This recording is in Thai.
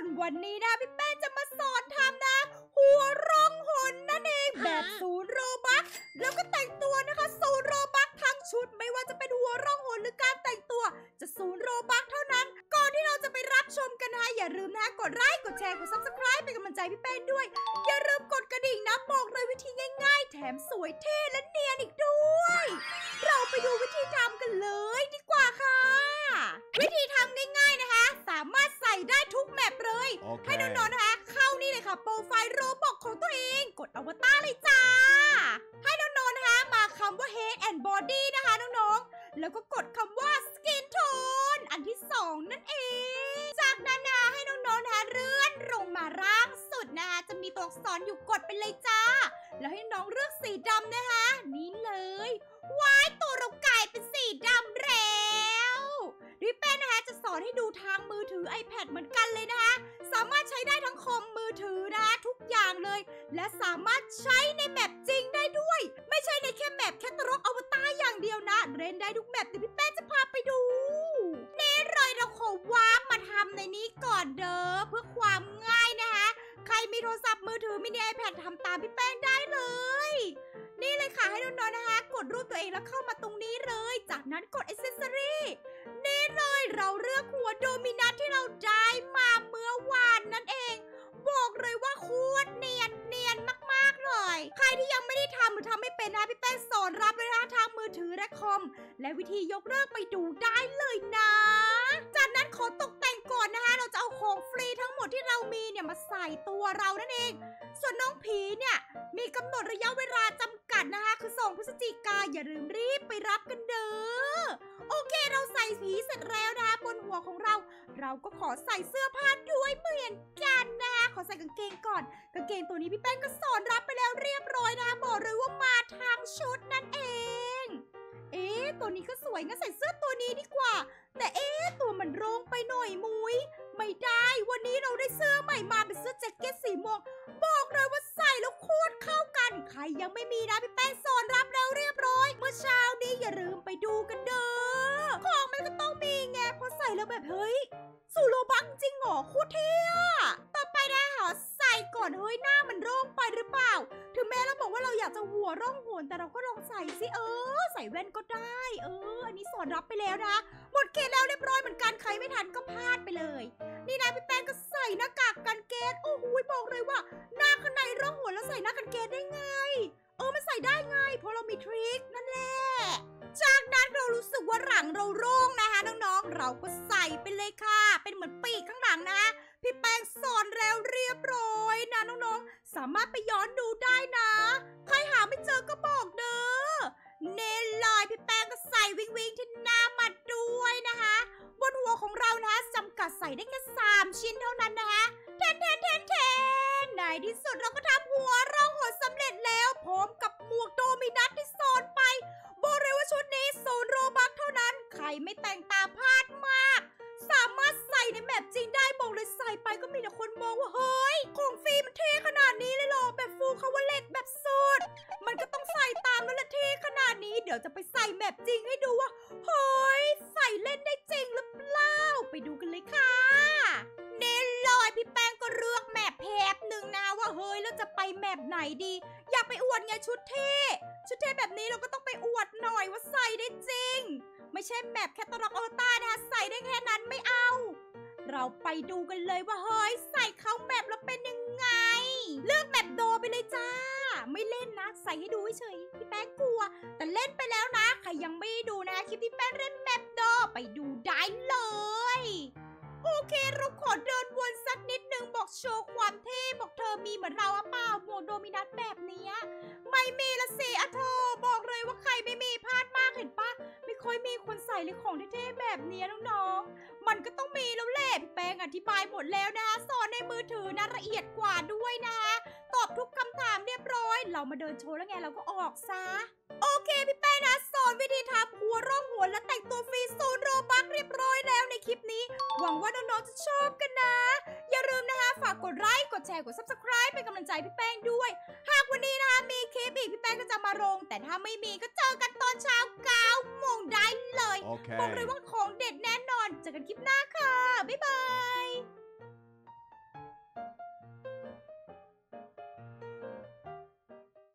คนวันนี้นะพี่แป้งจะมาสอนทำนะหัวร่องหนนั่นเองแบบ0 โรบัคแล้วก็แต่งตัวนะคะ0 โรบัคทั้งชุดไม่ว่าจะเป็นหัวร่องหนหรือการแต่งตัวจะ0 โรบัคเท่านั้นก่อนที่เราจะไปรับชมกันนะอย่าลืมนะกดไลค์กดแชร์กด Subscribe เป็นกำลังใจพี่แป้งด้วยอย่าลืมกดกระดิ่งนะบอกเลยวิธีง่ายๆแถมสวยเท่และเนียนอีกด้วยเราไปดูวิธีทำกันเลยดีกว่าค่ะวิธีทำง่ายๆนะคะสามารถใส่ได้ทุกแมปเลย ให้น้องๆนะคะเข้านี่เลยค่ะโปรไฟล์โรบล็อกของตัวเองกดอวตารเลยจ้าให้น้องๆนะคะมาคำว่า Head and Body นะคะน้องๆแล้วก็กดคำว่า Skin Tone อันที่2นั่นเองจากนั้นนะให้น้องๆนะคะเลื่อนลงมาล่างสุดนะคะจะมีตัวอักษรอยู่กดไปเลยจ้าแล้วให้น้องเลือกสีดำนะคะนี่เลยว้ายตัวเรากลายเป็นสีดำแล้วพี่แป้งนะคะจะสอนให้ดูทางมือถือ iPad เหมือนกันเลยนะคะสามารถใช้ได้ทั้งคอมมือถือนะคะทุกอย่างเลยและสามารถใช้ในแมปจริงได้ด้วยไม่ใช่ในแค่แมปแคตตาล็อกอวตารอย่างเดียวนะเล่นได้ทุกแมปเดี๋ยวพี่แป้งจะพาไปดูนี่เลยเราขอวาร์ปมาทำในนี้ก่อนเด้อเพื่อความง่ายนะคะใครมีโทรศัพท์มือถือมินิ iPad ทำตามพี่แป้งได้เลยนี่เลยค่ะให้น้องๆนะคะกดรูปตัวเองแล้วเข้ามาตรงนี้เลยจากนั้นกด Accessory นี่เลยเราเลือกหัวโดมินันที่เราได้มาเมื่อวานนั่นเองบอกเลยว่าโคตรเนียนมากๆเลยใครที่ยังไม่ได้ทำหรือทำไม่เป็นนะพี่แป้งสอนรับเลยนะทางมือถือและคอมและวิธียกเลิกไปดูได้เลยนะจากนั้นขอตกแต่งก่อนนะคะเราจะเอาของฟรีทั้งหมดที่เรามีเนี่ยมาใส่ตัวเรานั่นเองส่วนน้องผีเนี่ยมีกำหนดระยะเวลาจำกัดนะคะคือ2 พฤศจิกายนอย่าลืมรีบไปรับกันเด้อโอเคเราใส่ผีเสร็จแล้วนะคะบนหัวของเราก็ขอใส่เสื้อผ้าด้วยเหมือนกันนะคะขอใส่กางเกงก่อนกางเกงตัวนี้พี่แป้งก็สอนรับไปแล้วเรียบร้อยนะคะบอกเลยว่ามาทางชุดนั่นเองตัวนี้ก็สวยงั้นใส่เสื้อตัวนี้ดีกว่าแต่ตัวมันโรงไปหน่อยมุ้ยไม่ได้วันนี้เราได้เสื้อใหม่มาเป็นเสื้อแจ็คเก็ตสีม่วงบอกเลยว่าใส่แล้วโคตรเข้ากันใครยังไม่มีนะพี่แป้งสอนรับแล้วเรียบร้อยเมื่อเช้านี้อย่าลืมไปดูกันเด้อของมันก็ต้องมีไงพอใส่แล้วแบบเฮ้ยสูโรบัคจริงเหรอโคตรเท่ต่อไปนะขอใส่ก่อนเฮ้ยหน้ามันโร่งไปหรือเปล่าถึงแม้เราบอกว่าเราอยากจะหัวร่องหนแต่เราก็ลองใส่สิใส่แว่นก็ได้อันนี้สอนรับไปแล้วนะหมดเขตแล้วเรียบร้อยเหมือนกันใครไม่ทันก็พลาดไปเลยนี่นะพี่แป้งก็ใส่หน้ากากกันแก๊สโอ้โหบอกเลยว่าหน้าข้างในร่องหนแล้วใส่หน้ากันแก๊สได้ไงมันใส่ได้ไงเพราะเรามีทริคนั่นแหละจากนั้นเรารู้สึกว่าหลังเราโล่งนะคะน้องๆเราก็ใส่ไปเลยค่ะเป็นเหมือนปีกข้างหลังนะพี่แป้งสอนแล้วเรียบร้อยนะน้องๆสามารถไปย้อนดูได้นะใครหาไม่เจอก็บอกเด้อเน้นเลยพี่แป้งก็ใส่วิงที่หน้ามาด้วยนะคะบนหัวของเรานะจำกัดใส่ได้แค่3 ชิ้นเท่านั้นนะคะแทนในที่สุดเราก็ทำหัวร่องหนสำเร็จแล้วพร้อมกับหมวกโดมินัสที่สอนไปบอกเลยว่าชุดนี้0 โรบัคเท่านั้นใครไม่แต่งตามพลาดมากสามารถใส่ในแมปจริงได้บอกเลยใส่ไปก็มีแต่คนมองว่าเฮ้ยของฟรีมันเท่ขนาดนี้เลยหรอแบบฟูลคาวาเลตแบบสุดมันก็ต้องใส่ตามแล้วแหละเท่ขนาดนี้เดี๋ยวจะไปใส่แมปจริงให้ดูว่าเฮ้ยใส่เล่นได้จริงหรือเปล่าไปดูกันเลยค่ะเน้นเลยพี่แป้งก็เลือกแมปแพบหนึ่งนะว่าเฮ้ยเราจะไปแมปไหนดีอยากไปอวดไงชุดเท่แบบนี้เราก็ต้องไปอวดหน่อยว่าใส่ได้จริงไม่ใช่แมปแคตตาล็อกอวตารนะคะใส่ได้แค่นั้นไม่เอาเราไปดูกันเลยว่าเฮ้ยใส่เข้าแมปแล้วเป็นยังไงเลือกแมปโดไปเลยจ้าไม่เล่นนะใส่ให้ดูเฉยพี่แป้งกลัวแต่เล่นไปแล้วนะใครยังไม่ดูนะคลิปที่แป้งเล่นแมปโดไปดูได้เลยโอเคเราขอเดินวนสักนิดนึงบอกโชว์ความเท่บอกเธอมีเหมือนเราเปล่าหมวกโดมินัสแบบนี้ไม่มีละสิเธอบอกเลยว่าใครไม่มีพลาดมากเห็นปะไม่ค่อยมีคนใส่เลยของเท่ๆแบบนี้น้องๆมันก็ต้องมีแล้วแหละพี่แป้งอธิบายหมดแล้วนะสอนในมือถือนะละเอียดกว่าด้วยนะตอบทุกคำถามเรียบร้อยเรามาเดินโชว์แล้วไงเราก็ออกซะโอเคพี่แป้งนะสอนวิธีทำหัวร่องหัวและแต่งตัวฟรี0 โรบัคเรียบร้อยแล้วในคลิปนี้หวังว่าน้องๆจะชอบกันนะอย่าลืมนะคะฝากกดไลค์กดแชร์กด Subscribe เป็นกำลังใจพี่แป้งด้วยหากวันนี้นะคะมีคลิปอีกพี่แป้งก็จะมาลงแต่ถ้าไม่มีก็เจอกันตอนเช้า9 โมงได้เลยบอกเลยว่าของเด็ดแน่นอนเจอกันคลิปหน้าค่ะบ๊ายบาย